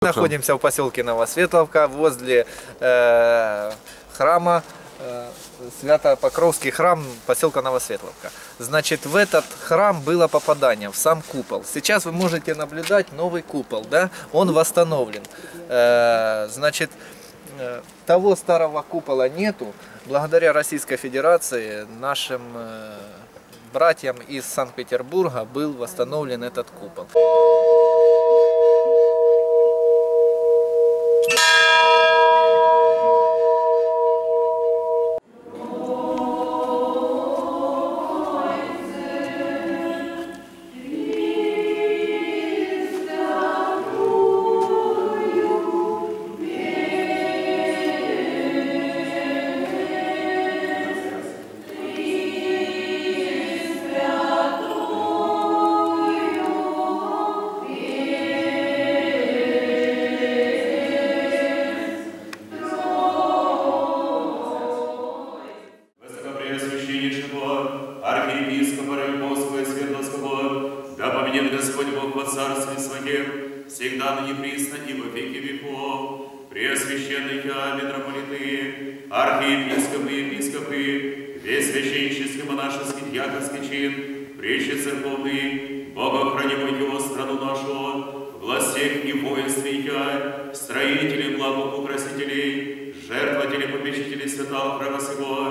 находимся в поселке Новосветловка, возле храма, Свято-Покровский храм поселка Новосветловка. Значит, в этот храм было попадание, в сам купол. Сейчас вы можете наблюдать новый купол, да? Он восстановлен. Значит, того старого купола нету. Благодаря Российской Федерации нашим братьям из Санкт-Петербурга был восстановлен этот купол. Архиепископа Рыбовского и Свердловского, да победит Господь Бог во Царстве Своем, всегда ныне присно и во веки веков. Преосвященные митрополиты, архиепископы и епископы, весь священнический, монашеский, дьяконский чин, пречи церковный, богохранимый его страну нашу, властей и воинстве я, строителей, благоукрасителей, жертвователей, попечителей святого храма сего,